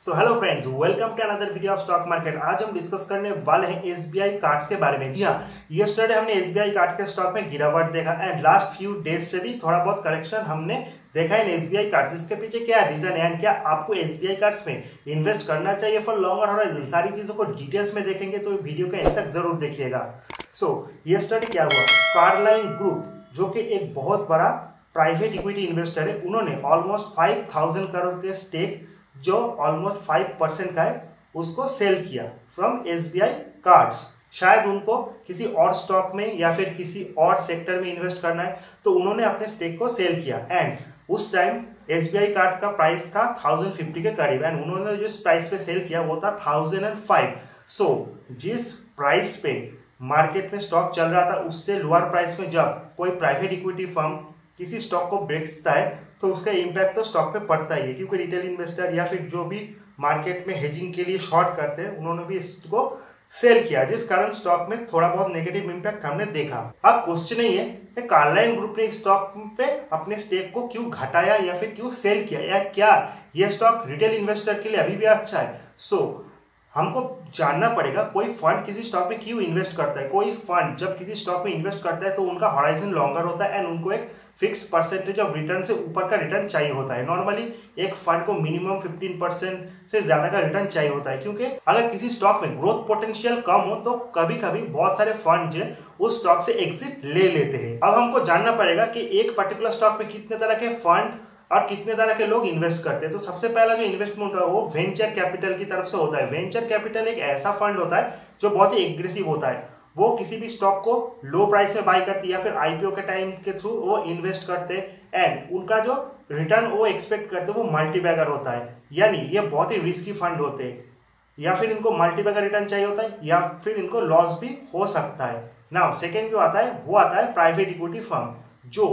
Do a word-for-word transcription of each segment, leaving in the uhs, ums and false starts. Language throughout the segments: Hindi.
So hello friends, welcome to another video of stock market. आज हम डिस्कस करने वाले हैं एसबीआई कार्ड्स के बारे में। जी हाँ, यस्टरडे हमने एसबीआई कार्ड के स्टॉक में गिरावट देखा एंड लास्ट फ्यू डेज से भी थोड़ा बहुत करेक्शन हमने देखा है इन एसबीआई कार्ड्स। इसके पीछे क्या रीजन है एंड क्या आपको एसबीआई कार्ड्स में इन्वेस्ट करना चाहिए फॉर लॉन्गर हॉराइजन, सारी चीजों को डिटेल्स में देखेंगे, तो वीडियो के एंड तक जरूर देखिएगा। सो यस्टरडे क्या हुआ, कार्लाइन ग्रुप जो कि एक बहुत बड़ा प्राइवेट इक्विटी इन्वेस्टर है, उन्होंने ऑलमोस्ट फाइव थाउजेंड करोड़ के स्टेक जो ऑलमोस्ट फाइव परसेंट का है उसको सेल किया फ्रॉम एसबीआई कार्ड्स। शायद उनको किसी और स्टॉक में या फिर किसी और सेक्टर में इन्वेस्ट करना है, तो उन्होंने अपने स्टेक को सेल किया एंड उस टाइम एसबीआई कार्ड का प्राइस था थाउजेंड फिफ्टी के करीब एंड उन्होंने जिस प्राइस पे सेल किया वो था थाउजेंड एंड फाइव। सो जिस प्राइस पे मार्केट में स्टॉक चल रहा था उससे लोअर प्राइस में जब कोई प्राइवेट इक्विटी फर्म किसी स्टॉक को बेचता है तो उसका इम्पैक्ट तो स्टॉक पे पड़ता ही है, क्योंकि रिटेल इन्वेस्टर या फिर जो भी मार्केट में हेजिंग के लिए शॉर्ट करते हैं उन्होंने भी इसको सेल किया, जिस कारण स्टॉक में थोड़ा बहुत नेगेटिव इम्पैक्ट हमने देखा। अब क्वेश्चन ये है कि कार्लाइन ग्रुप ने स्टॉक पे अपने स्टेक को क्यों घटाया या फिर क्यों सेल किया, या क्या यह स्टॉक रिटेल इन्वेस्टर के लिए अभी भी अच्छा है। सो so, हमको जानना पड़ेगा कोई फंड किसी स्टॉक में क्यों इन्वेस्ट करता है। कोई फंड जब किसी स्टॉक में इन्वेस्ट करता है तो उनका हॉराइजन लॉन्गर होता है एंड उनको एक फिक्स्ड परसेंटेज ऑफ रिटर्न से ऊपर का रिटर्न चाहिए होता है। नॉर्मली एक फंड को मिनिमम फिफ्टीन परसेंट से ज्यादा का रिटर्न चाहिए होता है, क्योंकि अगर किसी स्टॉक में ग्रोथ पोटेंशियल कम हो तो कभी कभी बहुत सारे फंड जो उस स्टॉक से एग्जिट ले लेते हैं। अब हमको जानना पड़ेगा कि एक पर्टिकुलर स्टॉक में कितने तरह के फंड और कितने तरह के लोग इन्वेस्ट करते हैं। तो सबसे पहला जो इन्वेस्टमेंट है वो वेंचर कैपिटल की तरफ से होता है। वेंचर कैपिटल एक ऐसा फंड होता है जो बहुत ही एग्रेसिव होता है, वो किसी भी स्टॉक को लो प्राइस में बाय करती है या फिर आईपीओ के टाइम के थ्रू वो इन्वेस्ट करते हैं एंड उनका जो रिटर्न वो एक्सपेक्ट करते हैं वो मल्टीबैगर होता है। यानी ये बहुत ही रिस्की फंड होते हैं, या फिर इनको मल्टीबैगर रिटर्न चाहिए होता है या फिर इनको लॉस भी हो सकता है। नाउ सेकेंड जो आता है वो आता है प्राइवेट इक्विटी फर्म, जो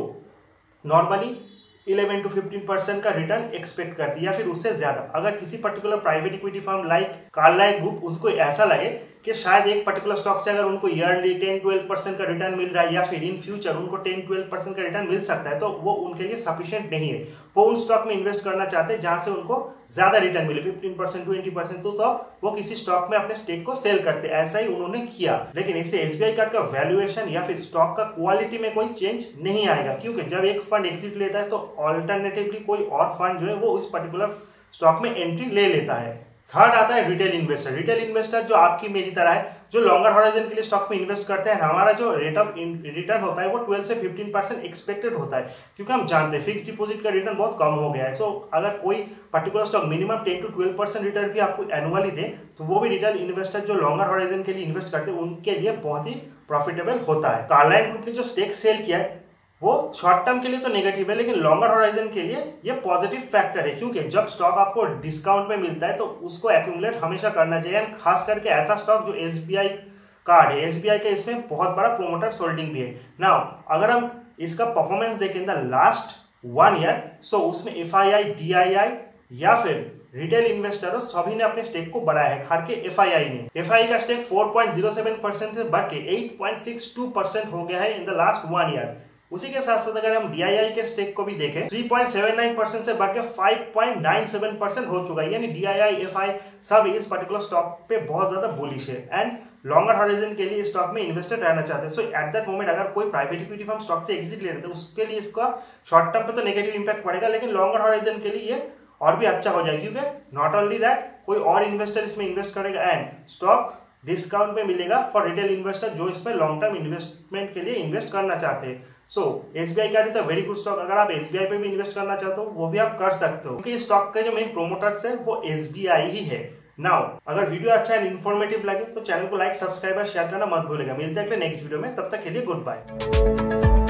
normally eleven to fifteen percent का रिटर्न एक्सपेक्ट करती है या फिर उससे ज्यादा। अगर किसी particular private equity firm like Carlyle group उनको ऐसा लगे कि शायद एक पर्टिकुलर स्टॉक से अगर उनको ईयरली टेन ट्वेल्व परसेंट का रिटर्न मिल रहा है या फिर इन फ्यूचर उनको टेन ट्वेल्व परसेंट का रिटर्न मिल सकता है, तो वो उनके लिए सफिशिएंट नहीं है। वो उन स्टॉक में इन्वेस्ट करना चाहते हैं जहां से उनको ज्यादा रिटर्न मिले, फिफ्टीन परसेंट ट्वेंटी परसेंट, तो, तो वो किसी स्टॉक में अपने स्टेक को सेल करते। ऐसा ही उन्होंने किया, लेकिन इससे एसबीआई कार्ड का वैल्यूएशन या फिर स्टॉक का क्वालिटी में कोई चेंज नहीं आएगा, क्योंकि जब एक फंड एग्जिट लेता है तो ऑल्टरनेटिवली कोई और फंड जो है वो इस पर्टिकुलर स्टॉक में एंट्री ले लेता है। थर्ड आता है रिटेल इन्वेस्टर। रिटेल इन्वेस्टर जो आपकी मेरी तरह है, जो लॉन्गर हॉराइजन के लिए स्टॉक में इन्वेस्ट करते हैं, हमारा जो रेट ऑफ रिटर्न होता है वो ट्वेल्व से फिफ्टीन परसेंट एक्सपेक्टेड होता है, क्योंकि हम जानते हैं फिक्स डिपॉजिट का रिटर्न बहुत कम हो गया है। सो so, अगर कोई particular stock minimum ten to twelve percent return भी आपको एनुअली दे तो वो भी रिटेल इन्वेस्टर जो लॉन्गर हॉराइजन के लिए इन्वेस्ट करते हैं उनके लिए बहुत ही प्रॉफिटेबल होता है। कार्लाइन ग्रुप ने जो स्टेक सेल किया है वो शॉर्ट टर्म के लिए तो नेगेटिव है, लेकिन लॉन्गर हॉराइजन के लिए ये पॉजिटिव फैक्टर है, क्योंकि जब स्टॉक आपको डिस्काउंट में मिलता है तो उसको एक्यूमुलेट हमेशा करना चाहिए। खास करके ऐसा स्टॉक जो एसबीआई कार्ड है, एसबीआई का इसमें बहुत बड़ा प्रोमोटर होल्डिंग भी है। नाउ अगर हम इसका परफॉर्मेंस देखें the last one year, so उसमें F I I, D I आई या फिर रिटेल इन्वेस्टरों सभी ने अपने स्टेक को बढ़ाया है। खास के एफ आई आई ने एफ आई आई का stake four point zero seven percent से बढ़ के eight point six two percent हो गया है in the last one year. उसी के साथ साथ अगर हम डी आई आई के स्टेक को भी देखें, three point seven nine percent से बढ़ के five point nine seven percent हो चुका है। यानी D I I, F I सब इस पर्टिकुलर स्टॉक पे बहुत ज्यादा बुलिश है एंड लॉन्गर हॉराइजन के लिए स्टॉक में इन्वेस्टेड रहना चाहते हैं। सो एट दैट मोमेंट अगर कोई प्राइवेट इक्विटी फर्म स्टॉक से एग्जिट ले रहे थे उसके लिए इसका शॉर्ट टर्म पे तो नेगेटिव इंपैक्ट पड़ेगा, लेकिन लॉन्गर हॉराइजन के लिए ये और भी अच्छा हो जाएगा, क्योंकि नॉट ओनली दैट कोई और इन्वेस्टर इसमें इन्वेस्ट करेगा एंड स्टॉक डिस्काउंट में मिलेगा फॉर रिटेल इन्वेस्टर जो इसमें लॉन्ग टर्म इन्वेस्टमेंट के लिए इन्वेस्ट करना चाहते हैं। So SBI card is a very good stock. अगर आप एसबीआई पे भी इन्वेस्ट करना चाहते हो वो भी आप कर सकते हो, क्योंकि इस स्टॉक के जो मेन प्रोमोटर्स है वो एसबीआई ही है। नाउ अगर वीडियो अच्छा एंड इन्फॉर्मेटिव लगे तो चैनल को लाइक, सब्सक्राइब और शेयर करना मत भूलिएगा। मिलते हैं अगले नेक्स्ट वीडियो में, तब तक के लिए गुड बाय।